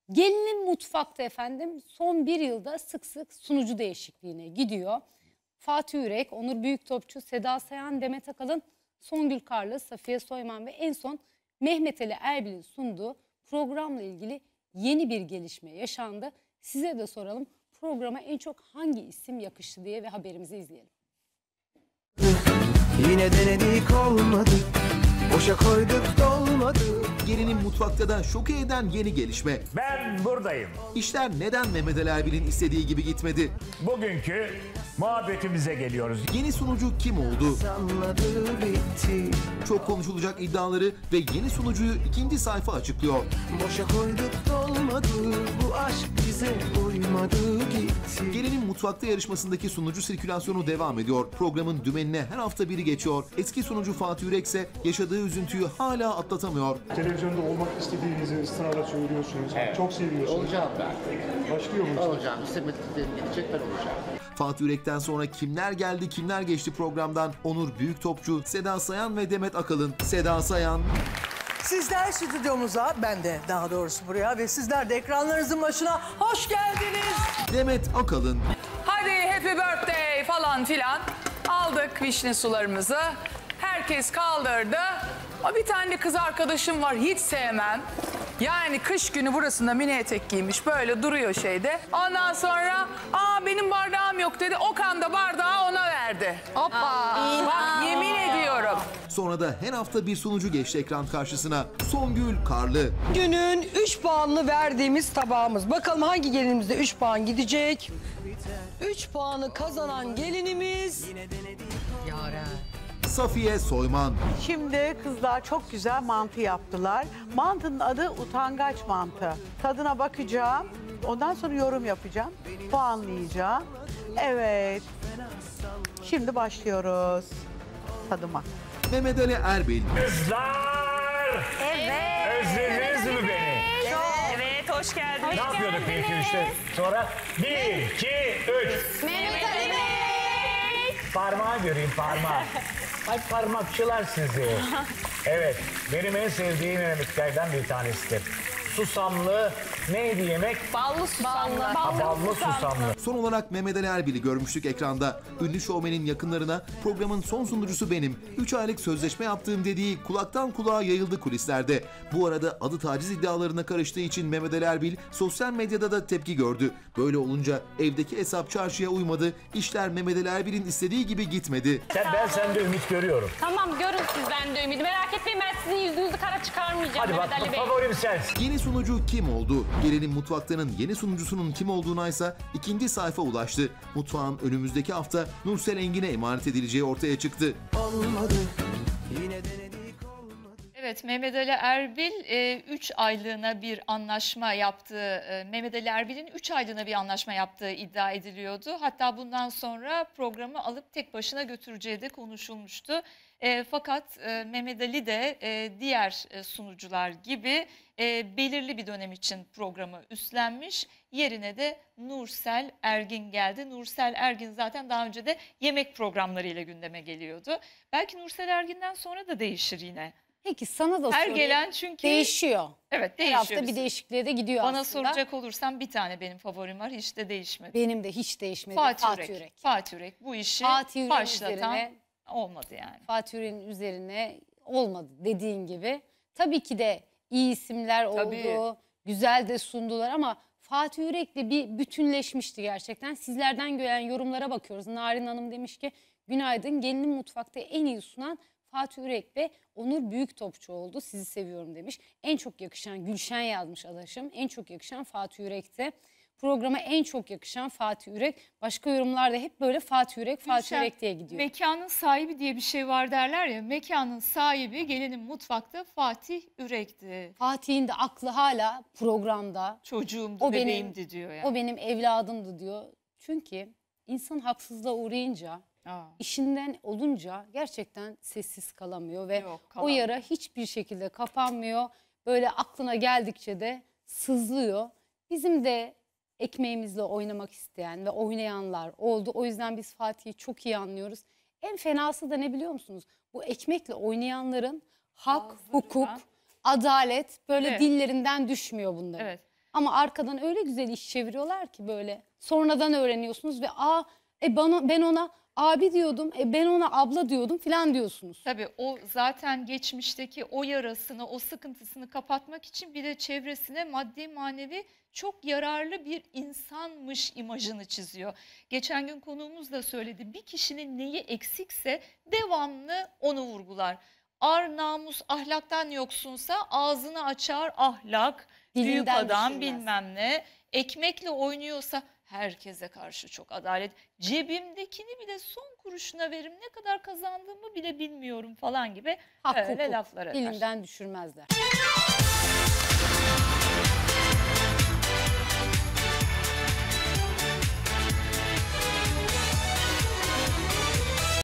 Gelinin mutfakta efendim son bir yılda sık sık sunucu değişikliğine gidiyor. Fatih Ürek, Onur Büyüktopçu, Seda Sayan, Demet Akalın, Songül Karlı, Safiye Soyman ve en son Mehmet Ali Erbil'in sunduğu programla ilgili yeni bir gelişme yaşandı. Size de soralım, programa en çok hangi isim yakıştı diye ve haberimizi izleyelim. Yine denedik olmadı, boşa koyduk dolmadı. Gelinin mutfakta da şoke eden yeni gelişme. Ben buradayım. İşler neden Mehmet Ali Erbil'in istediği gibi gitmedi? Bugünkü muhabbetimize geliyoruz. Yeni sunucu kim oldu? Salladı bitti, Çok konuşulacak iddiaları ve yeni sunucuyu ikinci sayfa açıklıyor. boşa koyduk dolmadı. Bu aşk bize uymadı gitti. Gelinin mutfakta yarışmasındaki sunucu sirkülasyonu devam ediyor. Programın dümenine her hafta biri geçiyor. Eski sunucu Fatih Ürek ise yaşadığı üzüntüyü hala atlatamıyor. Televizyonda olmak istediğinizi ısrarla söylüyorsunuz. Çok seviyorsunuz. Olacağım ben. Başlıyor musunuz? Olacağım. İstemediklerim gidecek, ben olacağım. Fatih Ürek'ten sonra kimler geldi kimler geçti programdan? Onur Büyüktopçu, Seda Sayan ve Demet Akalın. Seda Sayan, Sizler stüdyomuza, ben de daha doğrusu buraya ve sizler de ekranlarınızın başına hoş geldiniz. Demet Akalın. Hadi happy birthday falan filan. Aldık vişne sularımızı. Herkes kaldırdı. O bir tane de kız arkadaşım var, hiç sevmem. Yani kış günü burasında mini etek giymiş, böyle duruyor şeyde. Ondan sonra benim bardağım yok dedi. Okan da bardağı ona verdi. Hoppa. Bak yemin ediyorum. Sonra da her hafta bir sunucu geçti ekran karşısına. Songül Karlı. Günün 3 puanını verdiğimiz tabağımız. Bakalım hangi gelinimizde 3 puan gidecek? 3 puanı kazanan gelinimiz Yaren. Safiye Soyman. Şimdi kızlar çok güzel mantı yaptılar. Mantının adı utangaç mantı. Tadına bakacağım. Ondan sonra yorum yapacağım. Puanlayacağım. Evet. Şimdi başlıyoruz tadıma. Mehmet Ali Erbil. Kızlar! Evet. Özlediniz mi beni? Evet, hoş geldin. Ne yapıyorduk bir iki üçte? Sonra 1, 2, 3. Mehmet Ali Bey. Parmağı göreyim, parmağı. Ay parmakçılar sizi. Evet, benim en sevdiğim yemeklerden bir tanesidir. Susamlı neydi yemek? Ballı susamlı. Ballı susamlı. Son olarak Mehmet Ali Erbil'i görmüştük ekranda. Ünlü şovmenin yakınlarına programın son sunucusu benim. 3 aylık sözleşme yaptığım dediği kulaktan kulağa yayıldı kulislerde. Bu arada adı taciz iddialarına karıştığı için Mehmet Ali Erbil sosyal medyada da tepki gördü. Böyle olunca evdeki hesap çarşıya uymadı. İşler Mehmet Ali Erbil'in istediği gibi gitmedi. Ben sende ümit görüyorum. Tamam görün siz bende ümidi. Merak etmeyin, ben sizin yüzünüzü kara çıkarmayacağım Hadi Mehmet bak, Ali Bey. favorim sensin. Yeni sunucu kim oldu? Gelinin mutfaktanın yeni sunucusunun kim olduğuna ise ikinci sayfa ulaştı. Mutfağın önümüzdeki hafta Nursel Engin'e emanet edileceği ortaya çıktı. Olmadı, yine denedik olmadı. Evet, Mehmet Ali Erbil 3 aylığına bir anlaşma yaptığı, Mehmet Ali Erbil'in 3 aylığına bir anlaşma yaptığı iddia ediliyordu. Hatta bundan sonra programı alıp tek başına götüreceği de konuşulmuştu. Fakat Mehmet Ali de diğer sunucular gibi belirli bir dönem için programı üstlenmiş. Yerine de Nursel Ergin geldi. Nursel Ergin zaten daha önce de yemek programlarıyla gündeme geliyordu. Belki Nursel Ergin'den sonra da değişir yine. Peki sana da Her sorayım. gelen çünkü Değişiyor. Evet, Her değişiyor. hafta bir değişikliğe de gidiyor Bana aslında. soracak olursam bir tane benim favorim var, hiç de değişmedi. Benim de hiç değişmedi. Fatih Ürek. Fatih Ürek bu işi Fatih Ürek'in başlatan üzerine- olmadı yani. Fatih Ürek'in üzerine olmadı dediğin gibi. Tabii ki de iyi isimler Tabii. oldu, güzel de sundular ama Fatih Ürek'le bir bütünleşmişti gerçekten. Sizlerden gelen yorumlara bakıyoruz. Narin Hanım demiş ki günaydın, gelinin mutfakta en iyi sunan Fatih Ürek ve Onur Büyüktopçu oldu. Sizi seviyorum demiş. En çok yakışan Gülşen yazmış adaşım. En çok yakışan Fatih Ürek'te. Programa en çok yakışan Fatih Ürek. Başka yorumlarda hep böyle Fatih Ürek, Fatih Gülşen, Ürek diye gidiyor. Mekanın sahibi diye bir şey var derler ya. Mekanın sahibi gelinin mutfakta Fatih Ürek'ti. Fatih'in de aklı hala programda. Çocuğumdu, O benim- bebeğimdi diyor yani. O benim evladımdı diyor. Çünkü insan haksızlığa uğrayınca, işinden olunca gerçekten sessiz kalamıyor ve Yok, o kalamıyor. yara hiçbir şekilde kapanmıyor. Böyle aklına geldikçe de sızlıyor. Bizim de ekmeğimizle oynamak isteyen ve oynayanlar oldu. O yüzden biz Fatih'i çok iyi anlıyoruz. En fenası da ne biliyor musunuz? Bu ekmekle oynayanların hak, Ağızlarından- hukuk, adalet böyle Evet. dillerinden düşmüyor bunların. Evet. Ama arkadan öyle güzel iş çeviriyorlar ki böyle. Sonradan öğreniyorsunuz ve ben ona abi diyordum, ben ona abla diyordum falan diyorsunuz. Tabii o zaten geçmişteki o yarasını, o sıkıntısını kapatmak için bir de çevresine maddi manevi çok yararlı bir insanmış imajını çiziyor. Geçen gün konuğumuz da söyledi. Bir kişinin neyi eksikse devamlı onu vurgular. Ar, namus, ahlaktan yoksunsa ağzını açar ahlak, büyük Dilinden adam düşürmez. bilmem ne. Ekmekle oynuyorsa herkese karşı çok adalet. Cebimdekini bile son kuruşuna veririm, ne kadar kazandığımı bile bilmiyorum falan gibi Hak, öyle hukuk, laflar eder. dilinden düşürmezler.